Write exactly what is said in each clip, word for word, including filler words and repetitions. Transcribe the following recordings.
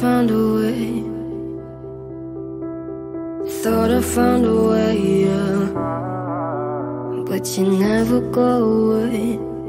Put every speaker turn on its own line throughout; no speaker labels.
found a way. Thought I found a way, yeah. But you never go away.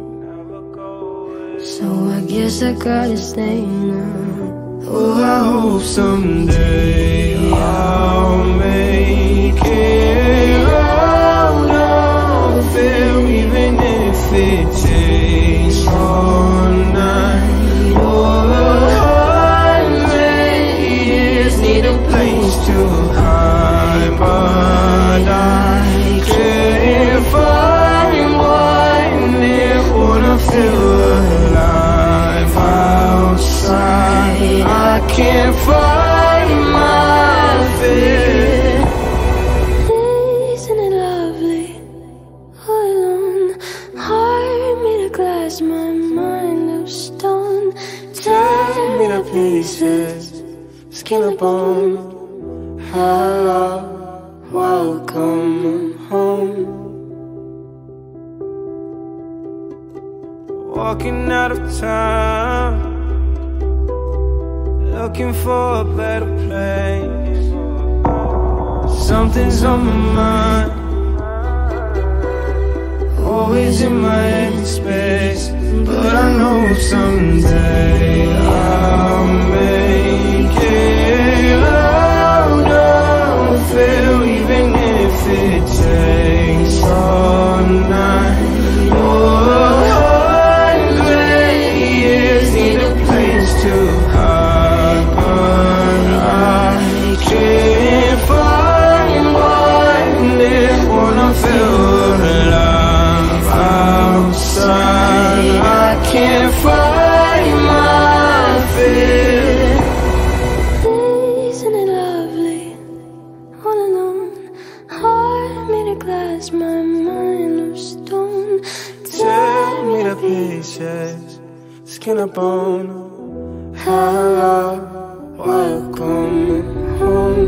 So I guess I gotta stay now.
Oh, I hope someday I'll make it out of it, even if it takes all night or a hundred years. Need a place to hide, but I can't find one. It wanna feel alive outside. I can't find my fear.
Isn't it lovely? All alone, heart made of glass, my mind of stone.
Tear me to pieces, skin and bone. Hello, welcome home. Walking out of town, looking for a better place. Something's on my mind, always in my headspace. But I know someday I'll make it out of it, even if it takes all night or a hundred years. Need a place to hide, but I can't find one. It wanna feel alive outside. I can't find my fear.
Isn't it lovely? All alone, heart made of glass, my mind of stone.
Tear me to pieces, skin and bone. Hello, welcome home.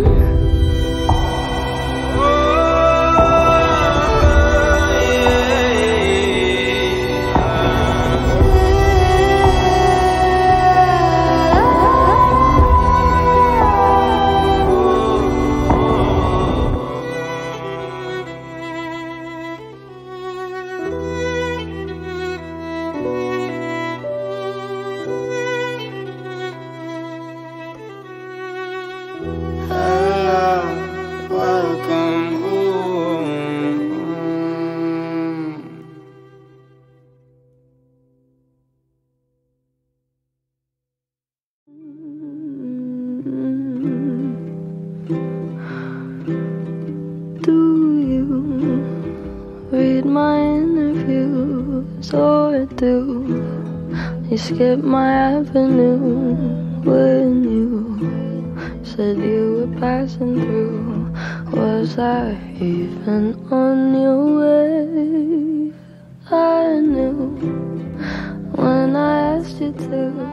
Do you read my interviews, or do you skip my avenue when you said you were passing through? Was I even on your wave? I knew when I asked you to.